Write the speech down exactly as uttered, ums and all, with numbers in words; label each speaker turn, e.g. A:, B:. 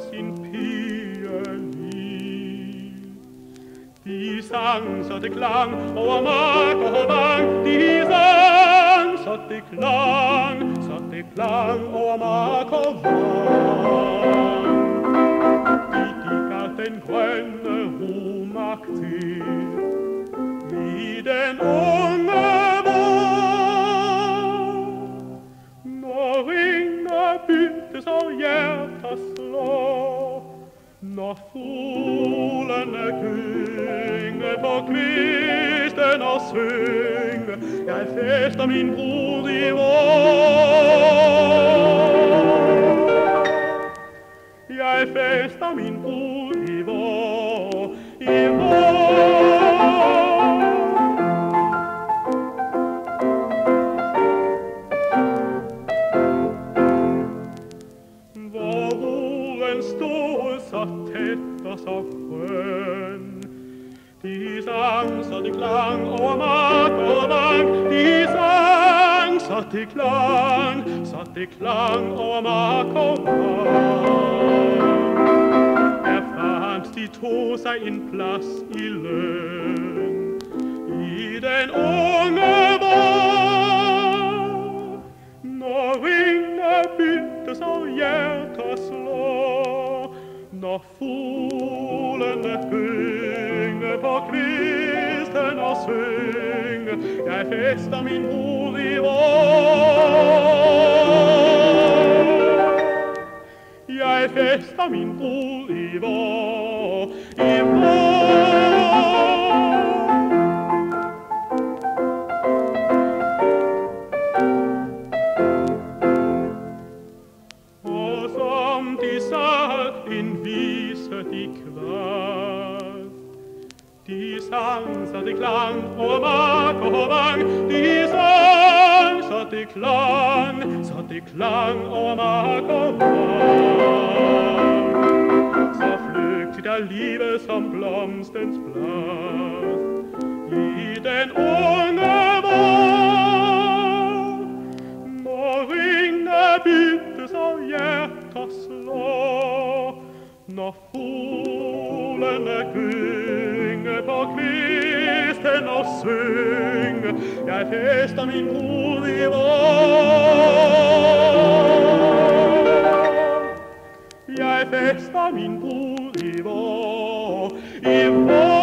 A: sin pigeliv. De sang, så det klang over mark og vang. De sang, så det klang, så det klang over mark og vang. De gik af den grønne romark til i den unge vår. Når ringer byttes og hjerter slår, når fuglene gynge på kvisten og synge, jeg fester min brud i vår. Jeg fester min brud i vår, i vår. Hvor roen stod så tæt og så skøn, de sang, så det klang over mark og vang. De sang, så det klang, så det klang over mark og vang. Der fandt de to sig en plads i løn i den unge vår. Når ringe byttes og hjerter slår, når fuglene gynge på kvisten og synge, jeg fester min brud i vår. Jeg fester min brud i vår, i vår. Og som de sang en vise de kvast, de sang, så det klang over mark og vang. De sang, så det klang, så det klang over mark og vang. Så flygtigt er livet som blomstens blast i den unge vår. Når ringe byttes og hjerter slår, når fuglene gynge på kvisten og synge, jeg fester min brud i vår. Jeg fester min brud i vår, i vår.